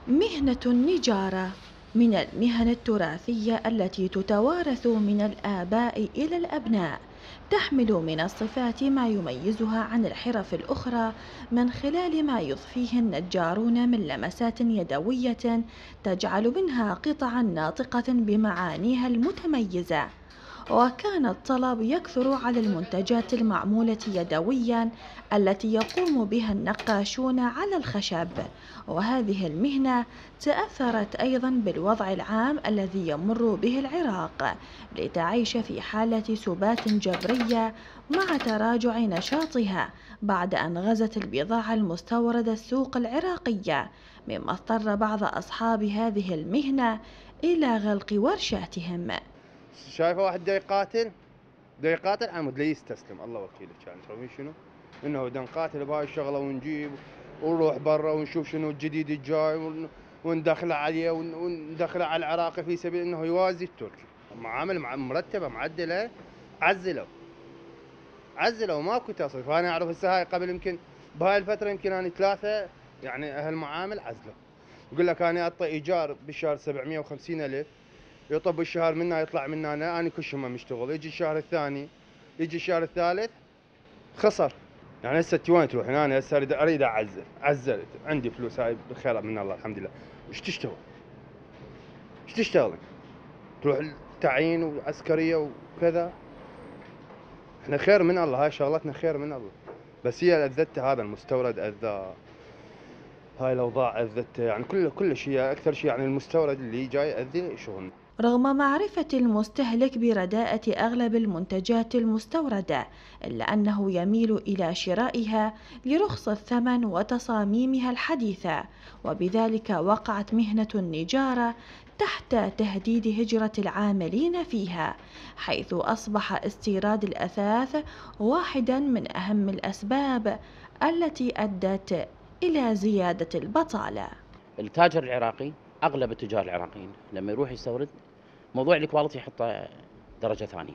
مهنة النجارة من المهن التراثية التي تتوارث من الآباء إلى الأبناء، تحمل من الصفات ما يميزها عن الحرف الأخرى من خلال ما يضفيه النجارون من لمسات يدوية تجعل منها قطعا ناطقة بمعانيها المتميزة. وكان الطلب يكثر على المنتجات المعمولة يدويا التي يقوم بها النقاشون على الخشب، وهذه المهنة تأثرت أيضا بالوضع العام الذي يمر به العراق، لتعيش في حالة سبات جبرية مع تراجع نشاطها بعد أن غزت البضاعة المستوردة السوق العراقية، مما اضطر بعض أصحاب هذه المهنة إلى غلق ورشاتهم. شايفه واحد دا يقاتل عمود لا يستسلم، الله وكيله. كان تسوي شنو؟ انه دا نقاتل بهاي الشغله ونجيب ونروح برا ونشوف شنو الجديد الجاي وندخله عليه وندخله على العراقي في سبيل انه يوازي التركي. معامل مرتبه معدله. عزلوا عزلوا ماكو تصريف. انا اعرف هسه هاي قبل يمكن بهاي الفتره يمكن انا 3 يعني اهل معامل عزلوا. يقول لك انا اعطي ايجار بالشهر 750,000، يطب الشهر منا يطلع منا انا كل شيء ما مشتغل، يجي الشهر الثاني يجي الشهر الثالث خسر. يعني هسه انت وين تروح؟ انا هسه اريد اعزل، عزلت عندي فلوس هاي بخير من الله الحمد لله. ايش تشتغل؟ ايش تشتغل؟ تروح تعيين وعسكريه وكذا. احنا خير من الله، هاي شغلتنا خير من الله، بس هي اذته هذا المستورد اذى. هاي الاوضاع اذته يعني كل شيء، اكثر شيء يعني المستورد اللي جاي ياذي شغلنا. رغم معرفة المستهلك برداءة أغلب المنتجات المستوردة، إلا أنه يميل إلى شرائها لرخص الثمن وتصاميمها الحديثة، وبذلك وقعت مهنة النجارة تحت تهديد هجرة العاملين فيها، حيث أصبح استيراد الأثاث واحدا من أهم الأسباب التي أدت إلى زيادة البطالة. التاجر العراقي، اغلب التجار العراقيين لما يروح يستورد موضوع الكواليتي يحطه درجه ثانيه.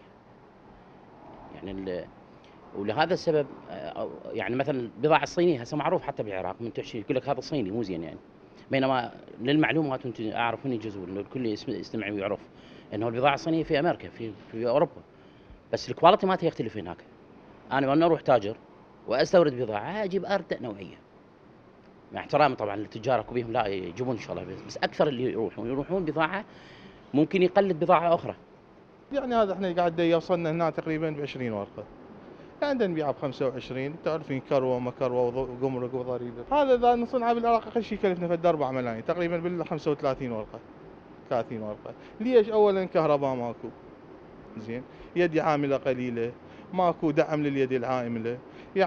يعني ولهذا السبب يعني مثلا البضاعه الصينيه هسه معروف حتى بالعراق من تحشي يقول لك هذا صيني مو زين يعني. بينما للمعلومات انت اعرف اني جزء انه الكل يستمع ويعرف انه البضاعه الصينيه في امريكا في اوروبا، بس الكواليتي مالتها يختلف هناك. انا اروح تاجر واستورد بضاعه اجيب اردأ نوعيه، مع احترامي طبعا للتجار اكو بيهم لا يجيبون ان شاء الله، بس اكثر اللي يروحون بضاعه ممكن يقلد بضاعه اخرى. يعني هذا احنا قاعد يوصلنا هنا تقريبا ب 20 ورقه، يعني نبيعها ب 25. تعرفين كروه وما كروه وقمرق وضريبه. هذا اذا نصنعها بالعراق اقل شيء يكلفنا فد 4 ملايين تقريبا بال 35 ورقه 30 ورقه. ليش؟ اولا كهرباء ماكو زين، يد عامله قليله، ماكو دعم لليد العامله.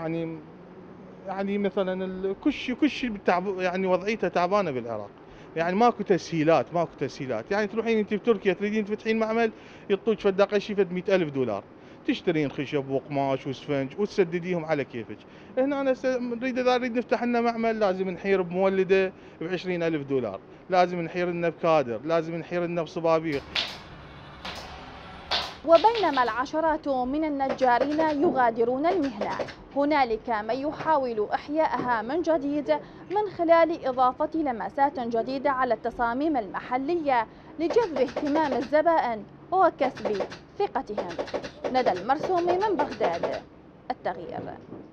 يعني مثلا كل شيء يعني وضعيته تعبانه بالعراق. يعني ماكو تسهيلات. يعني تروحين انت بتركيا تريدين تفتحين معمل يعطوك فد اقل شيء فد 100,000 دولار، تشترين خشب وقماش واسفنج وتسدديهم على كيفك. هنا انا اذا نريد نفتح لنا معمل لازم نحير بمولده ب 20,000 دولار، لازم نحير لنا بكادر، لازم نحير لنا بصبابيق. وبينما العشرات من النجارين يغادرون المهنة، هنالك من يحاول إحياءها من جديد من خلال إضافة لمسات جديدة على التصاميم المحلية لجذب اهتمام الزبائن وكسب ثقتهم. ندى المرسومي من بغداد، التغيير.